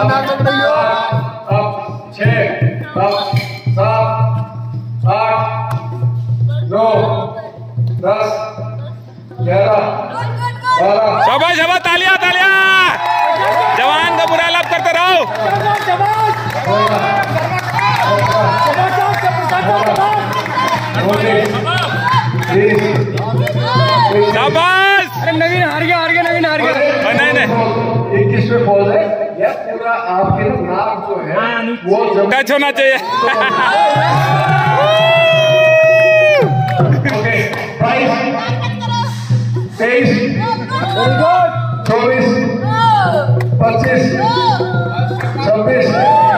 अब 6, अब 7, 8, 9, 10, 11, 12। शाबाश शाबाश, तालियां तालियां। जवान का बुरा लाभ करते रहो। शाबाश। अरे नवीन हार गया नवीन हार गया। नहीं 21 में फॉल है। यह पूरा आपके नाक जो है वो टच होना चाहिए। ओके 22, 23, 24, 25, 26,